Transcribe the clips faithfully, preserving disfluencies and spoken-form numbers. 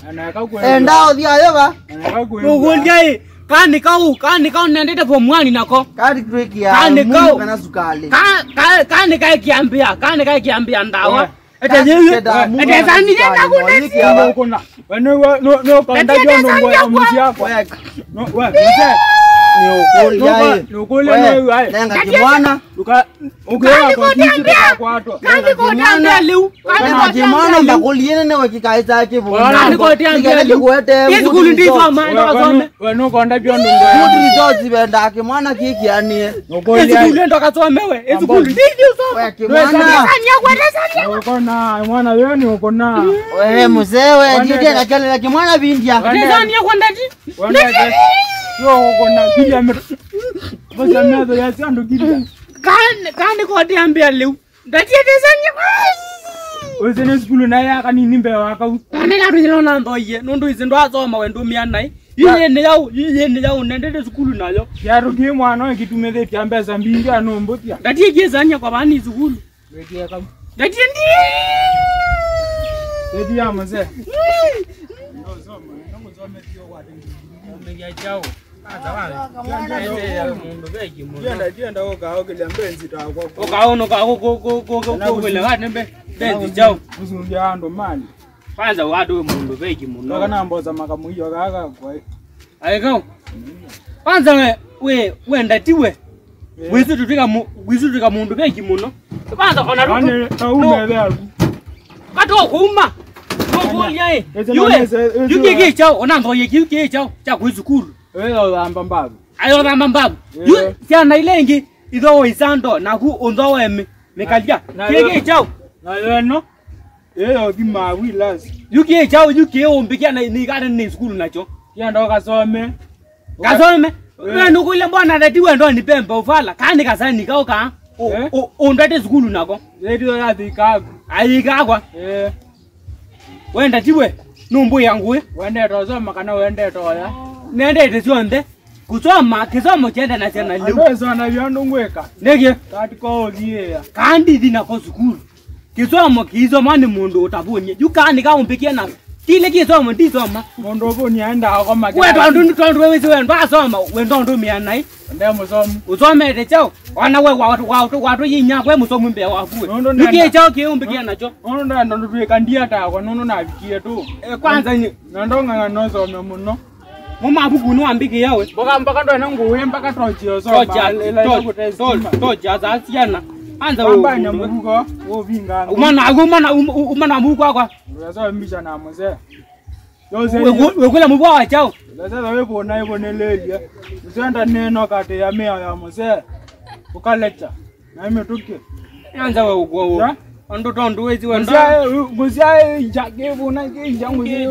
Endao dia yoba. Nukulia kani kau kani kau nendete for mwani nako. Kadi kweki ya. Kani kau kana sukali. Ka kani kai kiambia, kani kai kiambia ndawa. Ete yeye. Ete zani nenda kuna. Kuna. Wewe no no kanda jono ngwa msi yako. No wewe. Nukulia. Nukulia wewe. Nenga kimwana. Luka ukela kwa kitu kwa watu. Kani kotiambia liu. Kani kimwana ndakuliene ne wekikaita yake bo. Kani kotiambia liu. Yesu kulindizwa manda kasome. Wewe no kanda jono ngwa. Good results benda kimwana kiki yani. Yesu kulindwa kasome wewe. Yesu kulindizwa. Wewe kimwana. Uko na mwana wewe ni uko na. Wewe mzee wewe ndiye akale la kimwana bindia. Ndani ya kwenda ji. Yo uko na kile ame. Basi amezo ya sando kile. Kani kani kotiambia liu. Ndatie desanya. Wewe skulu na ya kani nimbe waka. Kani la rilo na ndoye. Nundu izindo azoma wendo mianai. Yeye ni yao, yeye ni yao nendete skulu nayo. Yaro ki mwana kitumeze pyamba za mbingi anombo pia. Ndatie gezanya kwa bani skulu. Wewe kama. Ndatie ndiye. Wewe ya mzee. Mbega chao. Hata wale. Mundu beji mundu. Yenda yenda oka oka lembenzi ta kwa. Ukaona kwa ko ko ko ko ko kwele ngane mbe. Benzi chao. Uzungia ando mali. Kwanza watu mundu beji mundu. Toka na mboza makamu hiyo kaka kwa. Aiko. Kwanza we we we ndatiwe. Wizu tutika wizu tutika mundu beji muno. Kwanza ona Ane taume leo. Kato kuma. Ngolia eh. Yule. Yuki chao ona ndo yuki chao cha kuizukuru. Wewe lamba mbabu. Ayo lamba mbabu. Yu sana ilengi ido isando na ku ondo weme. Mekalia. Kiki chao. Na yeno. Yeye kima wilas. Yuki chao yuki ombikia na ni gari ni skulu nacho. Yenda kasome. Kasome. Wewe nukule mbona ndatiwe ndo ni pembe ufala. Kani kasani kauka. O o ndate skulu nako. Ndio ya dikago. Ayikagwa. Eh. Wenda tiwe numbu yangu we Wende tozoma kana wende toya. nende tezonde kusoma kisomo chenda na tena leo Wewe sana byandongweka. nege Kati ko ogiya. kandi dina ko sukuru kisomo kizo mani mundu utabunye yukani ka umpikia na kile kisomo ndisoma Mondo ko ni anda kwa magari. wewe ndo ndo ndo wewe wewe ndo asoma wewe ndo ndo mia nai Ndio musomo. usome de chao wana wewe watu watu watu yinya kwe musomo mbe wafu yuki chao kiumpikia nacho Ono ndo ndo tuweka ndia ta kwa nono na vikie tu. kwanza ni Ndo nganga nozo muno. mama buku no ambiki yawe Boka mpaka ndo nangu mpaka tochi so. toja toja toja za siana anza Bamba nya muko wo vinga. umana umana umana muku kwa Unazo mbisha na mzee. Yose wewe kula muku wa chao sasa wewe bona ibone lelia. Utenda neno kati ya mea ya mzee. Ukalecha. Na mimi tukie. anza wewe uko ando tondo wezi wenda Mzee mzee jage bona kinja mzee.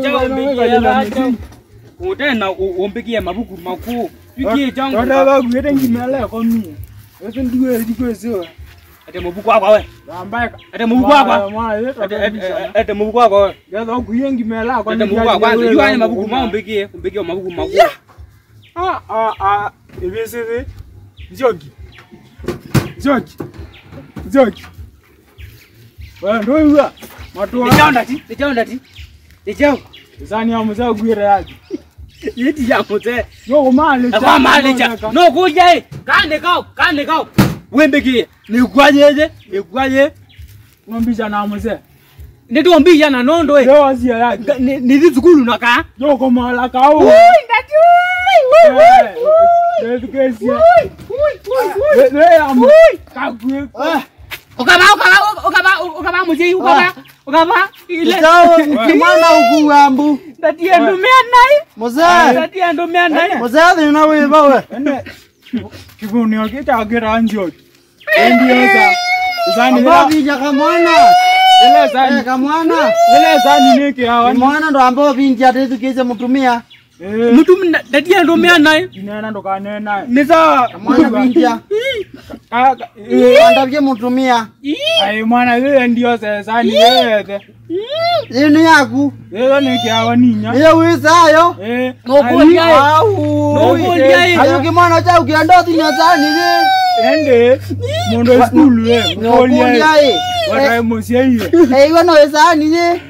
utena umpikie mabuku makuu yuki changu Ndo ba gwete ngimela kwa mimi. Wewe ndiwe dikwezo. ate mabuku kwa wewe Ambaka. ate mabuku kwa ate mabuku kwa wewe Gaza kuyengi mela kwa ate mabuku kwa kwanza yuani mabuku ma umpikie umpikie mabuku makuu ah ah ah ibisivi Nzioki Nzioki Nzioki wewe ndio huwa watu wa nichaunda ti nichaunda ti nichao zani ya mzee gwira yaji yiti ya mzee yo mali kwa mali cha no kuja kande kao kande kao wembekie ni kwajeje ni kwaje ngombija na mzee ndio mbija na nondo eh yo azia yaji ni zikulu naka yo ko mala kao ui ndati ui ui ui kesi ui ui ui amu kagwe ukaba ukaba ukaba ukaba muje ukaba ukaba ile Chao kimwana ukuambu. ndati ndo mea nai Mzee. ndati ndo mea nai Mzee na wewe bawe. ene kibuni okita agira Nzioki ndio za zani Babi jakamwana. ile zani Kamwana. ile zani niki hawa Mwana ndo ambao binti atetu kize mtumia. eh mtu ndati ndo mea nai nena ndo kanena niza Mwana binti. kaka Andavye mtumia. ai mwana wewe ndio sasa ni wewe Ini yaku. wewe niki hawa ninya Iyo wisayo. eh Nokoli ai. Au. Nokoli ai. Ayo kimwana cha ukienda tinya zani ni. ende mondo school we Nokoli ai. wata mosia hiyo Eh iwe no wesani ni.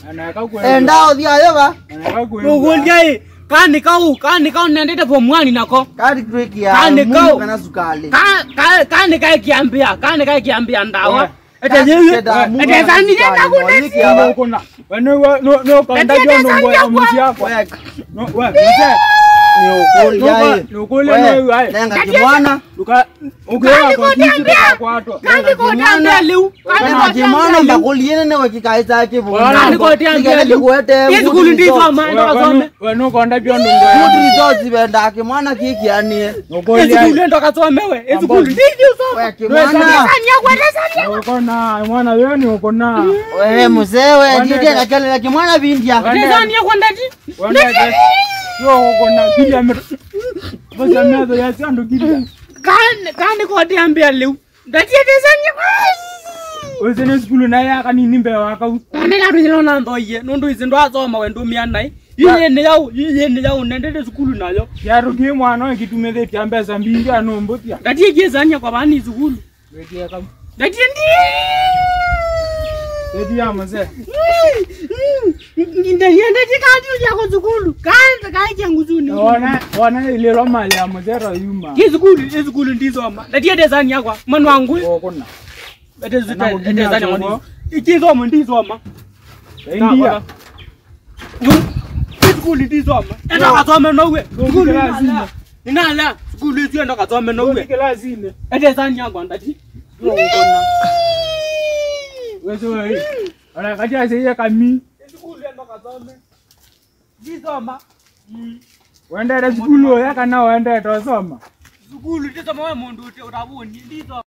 Anaka kwenda. Enda odia yoba. Anaka kwenda. Nukulia kani kau kani kau nendete form one nako. Kadi tweki ya. Kani kau kana sukali. Ka kani kai kiambia, kani kai kiambia ndawa. Ete yeye. Ete zani nenda kuna. Kuna. Wano no no kanda jono ngwa musi yako. No wa. Niokulia. Niokulia no wa. Nenga kimwana. Duka ugewa kwa kitu kwa watu. Kani kotiambia leo. Nenga kimwana mbakuliene ne wakikaita yake bo. Kani kotiambia leo. Yesu kulindizwa manda kasome. Wano kanda jono ngwa. Good results benda kimwana kiki ani. Yesu kulendo kasome we. Yesu kulindizwa so. Wewe kimwana. Sanya kwa sanya. Uko na mwana wewe ni uko na. Wewe mzewe ndije ngakale kimwana bindia. Sanya kwa ndati. Yo uko na kile ame. Basi amezo ya sandu kile. Kani kani kotiambia leo. Ndati sanya kwa. Wezene skulu na ya kanini mbe waka. Ndela ruzilo na ndoye. Nundu izindo azoma wendo mianai. Yeye ne yao, yeye ne yao nendete skulu nayo. Yarugie mwana ekitumeze tyambeza mbingi anombotia. Ndati gezanya kwa bani skulu. Wekia kam. Ndati ndi. Edi amaze. Ndati ndati kadi uja kwa skulu. Kanda kai jangu zuni. Wana wana ile roma ya mzero yuma. Kizukulu, skulu ndizoma. Ndati edezanya kwa manu wangu. Okona. Ete zuta edezanya manu. Ikizoma ndizoma. India. Skulu ndizoma. Enda kasome nowe. Skulu ndizoma. Inala skulu yetu enda kasome nowe. Kila zile. Edezanya kwa ndati. Okona. Wewe wewe. Ana kaja seye kami. Skulu enda kasome. Ndizoma. Wenda skulu ya kana wenda tosoma. Skulu ndizoma wewe mundu utabuni ndizoma.